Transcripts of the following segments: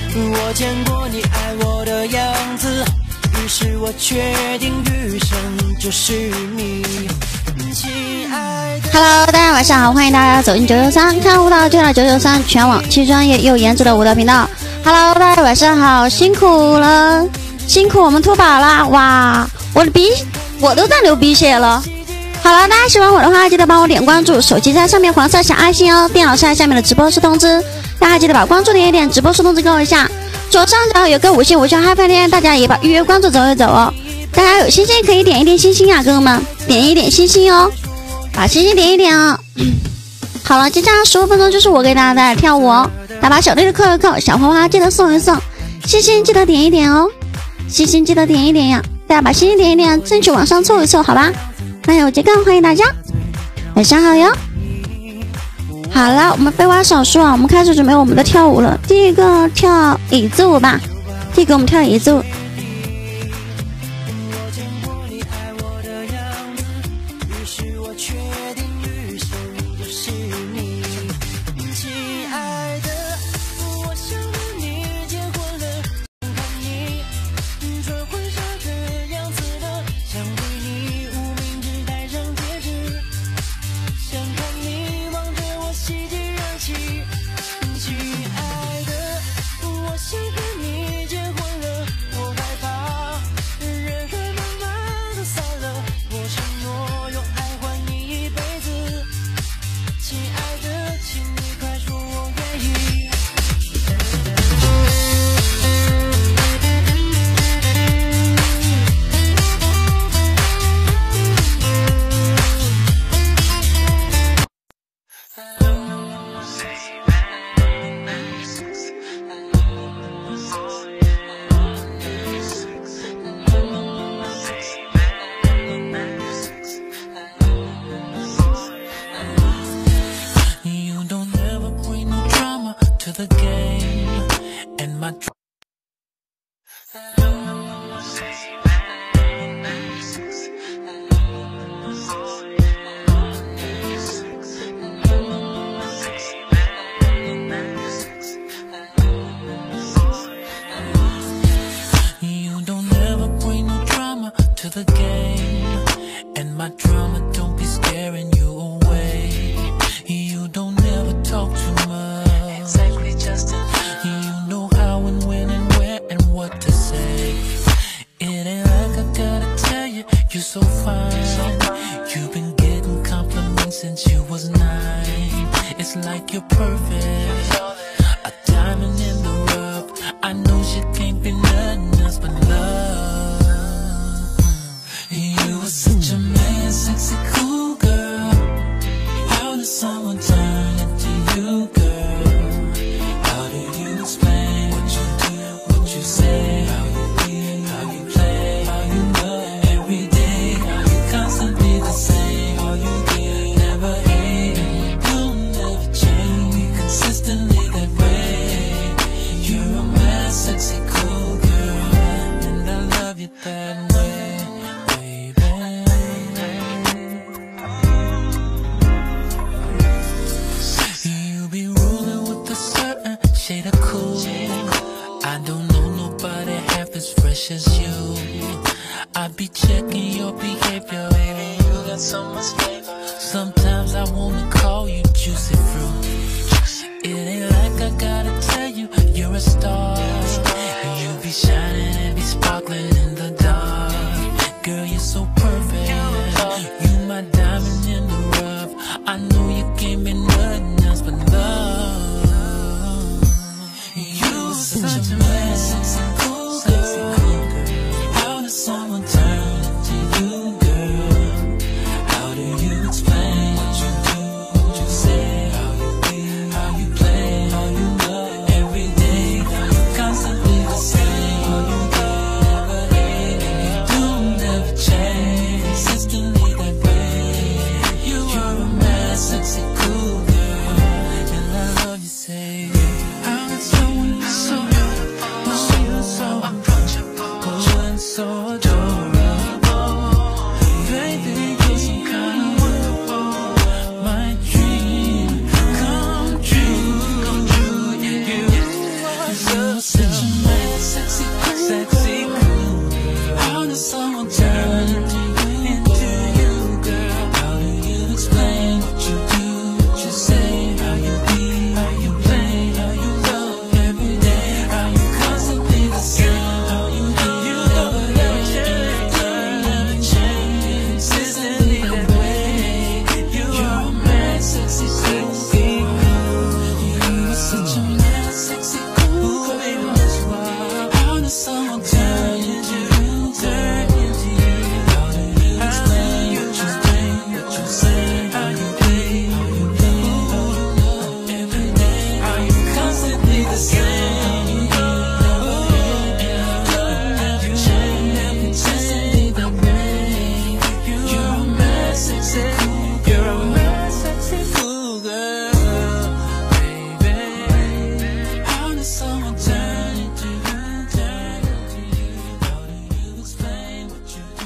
我见过你爱我的样子，于是我决定余生就是你。 Hello， 大家晚上好，欢迎大家走进993，看舞蹈就到993，全网既专业又颜值的舞蹈频道。Hello， 大家晚上好，辛苦了，辛苦我们兔宝了，哇，我都在流鼻血了。好了，大家喜欢我的话，记得帮我点关注，手机在上面黄色小爱心哦，电脑在下面的直播室通知，大家记得把关注点一点，直播室通知给我一下。左上角有个5星5星嗨翻天，大家也把预约关注走一走哦。大家有星星可以点一点星星呀，哥哥们，点一点星星哦，把星星点一点哦。好了，接下来15分钟就是我给大家带来跳舞哦，大家把小队的扣一扣，小花花记得送一送，星星记得点一点哦，星星记得点一点呀，大家把星星点一点，争取往上凑一凑，好吧？那有这个欢迎大家，晚上好哟。好了，我们废话少说啊，我们开始准备我们的跳舞了。第一个跳椅子舞吧，第一个我们跳椅子舞。 You're such a mad, sexy, sexy cool girl. How does someone turn into you, girl? How do you explain what you do, what you say, how you be, how you play, how you love every day, how you constantly the same, how you do, you never change, consistently that way. You're a mad, sexy, sexy cool. You're such a mad, sexy cool girl. How does someone turn into you? How do you explain what you think, what you say, how you play, how you love every day, how you constantly the same. You never change, consistently the way. You're a mad, sexy cool. You're a mad, sexy cool girl, baby. How does someone turn into you? How do you explain what you do?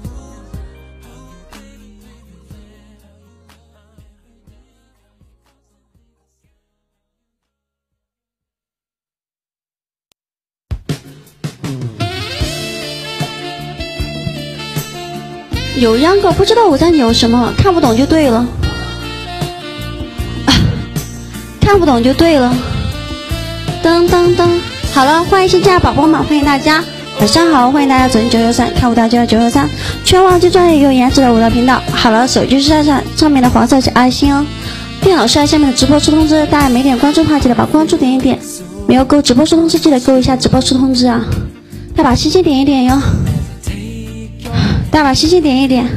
有秧歌不知道我在扭什么，看不懂就对了，看不懂就对了。噔噔噔，好了，欢迎新进来宝宝们，欢迎大家，晚上好，欢迎大家走进963，看舞蹈就到963，全网最专业又颜值的舞蹈频道。好了，手机上面的黄色是爱心哦，电脑是下面的直播出通知，大家没点关注的话记得把关注点一点，没有勾直播出通知记得勾一下直播出通知啊，再把星星点一点哟。大把星星点一点，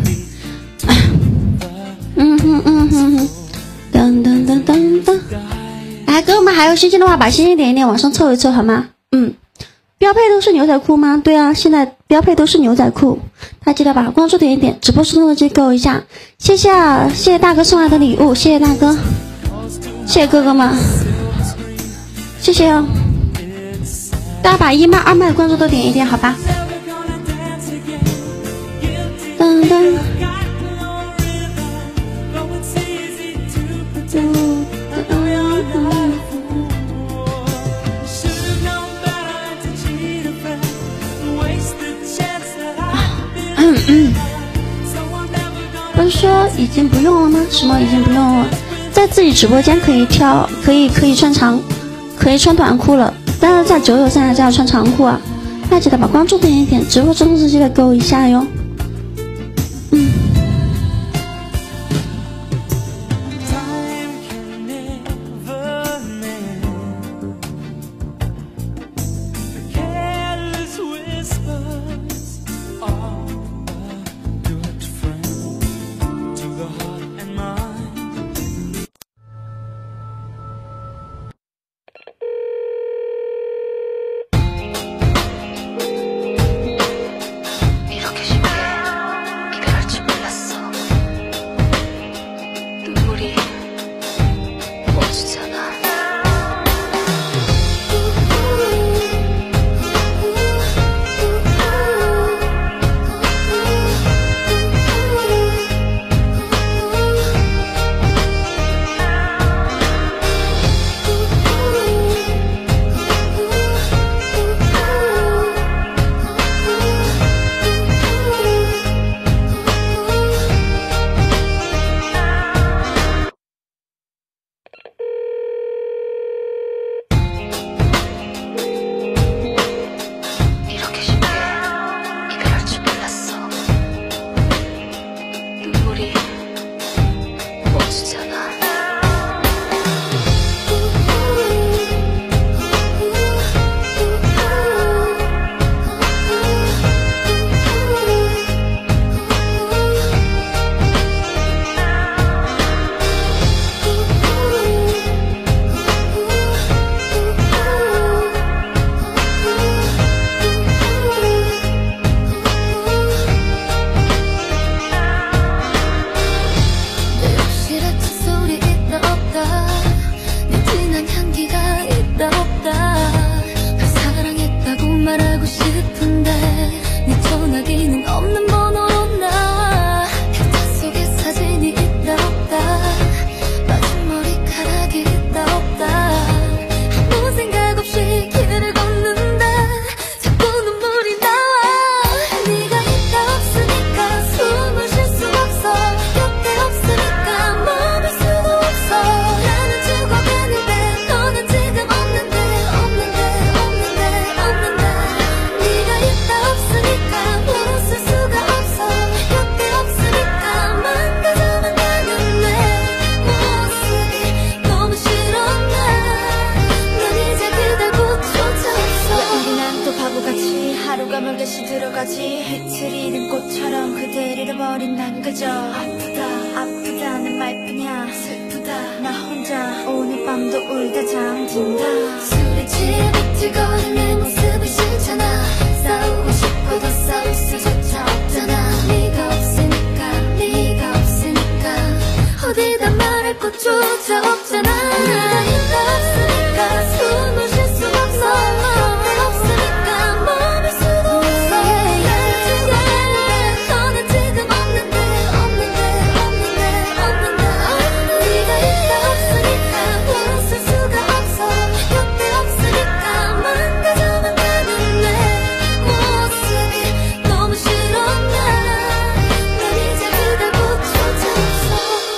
噔噔噔噔噔，哎，哥们还有星星的话，把星星点一点，往上凑一凑好吗？标配都是牛仔裤吗？对啊，现在标配都是牛仔裤，大家记得把关注点一点，直播出通知勾一下，谢谢啊，谢谢大哥送来的礼物，谢谢大哥，谢谢哥哥们，谢谢哦，大家把1麦2麦关注都点一点好吧？噔噔，不是说已经不用了吗？什么已经不用了？在自己直播间可以跳，可以穿长，可以穿短裤了，但是在993还是要穿长裤啊！大家记得把关注点一点，直播中记得勾一下哟。 끝까지 흐트리는 꽃처럼 그대를 잃어버린 난 그저 아프다 아프다는 말뿐이야 슬프다 나 혼자 오늘 밤도 울다 잠든다 술에 취해 비틀거리는 내 모습이 싫잖아 싸우고 싶어도 싸울 수조차 없잖아 네가 없으니까 어디다 말할 곳조차 없잖아 네가 없으니까 숨을 쉴 수 없어 너 없으니까 멈을 수도 없어 너는 지금 없는데 네가 없으니까 웃을 수가 없어 곁에 없으니까 망가져만 가는 내 모습이 너무 싫어 난 이제 그댈 고쳐져 없어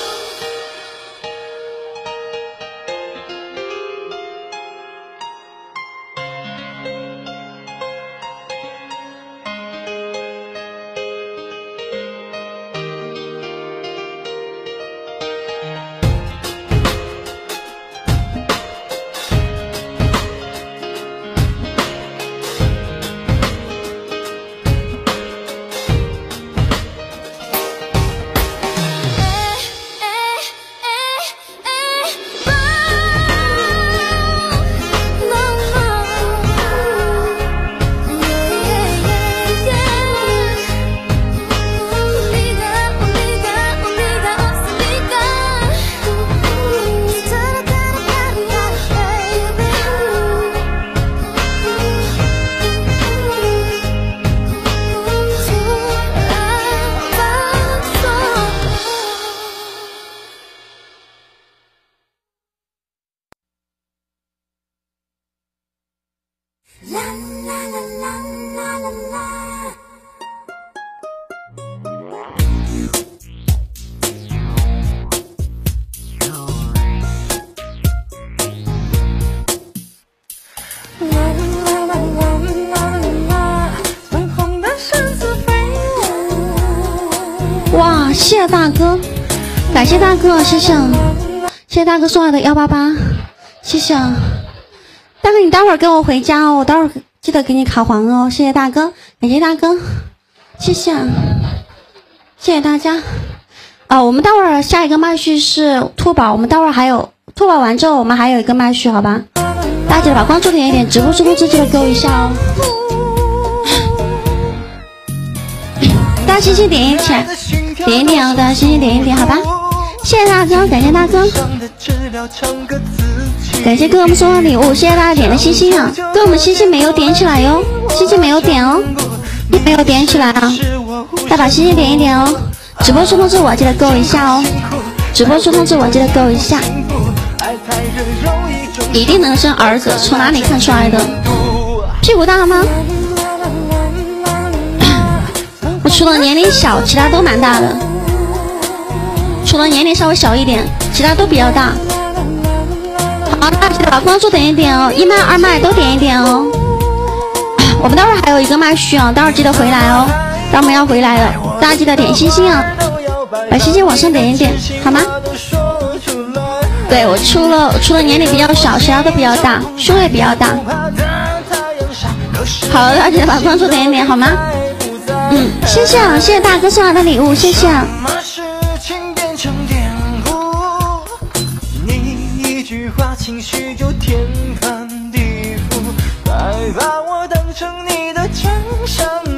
哇，谢谢大哥，感谢大哥，谢谢，谢谢大哥送来的188，谢谢。大哥，你待会儿跟我回家哦，我待会儿记得给你卡环哦，谢谢大哥，感谢大哥，谢谢，谢谢大家。我们待会儿下一个麦序是兔宝，我们待会儿还有兔宝完之后，我们还有一个麦序，好吧？大家记得把关注点一点，直播数通知记得给我一下哦。大家星星点一点，点一点哦，大家星星点一点，好吧？谢谢大哥，感谢大哥，感谢哥们送的礼物，谢谢大家点的星星啊，哥们星星没有点起来哟，星星没有点哦，没有点起来啊，大家把星星点一点哦，直播数通知我记得给我一下哦，直播数通知我记得给我一下，一定能生儿子，从哪里看出来的？屁股大吗？我除了年龄小，其他都蛮大的。除了年龄稍微小一点，其他都比较大。好，大家记得把关注点一点哦，一麦二麦都点一点哦。我们待会儿还有一个麦序啊，待会儿记得回来哦。待会儿我们要回来了，大家记得点星星啊，把星星往上点一点，好吗？对，我除了年龄比较小，其他都比较大，胸也比较大。好，大家记得把关注点一点，好吗？谢谢啊，谢谢大哥送来的礼物，谢谢。 你一句话，情绪就天翻地覆，快把我当成你的掌上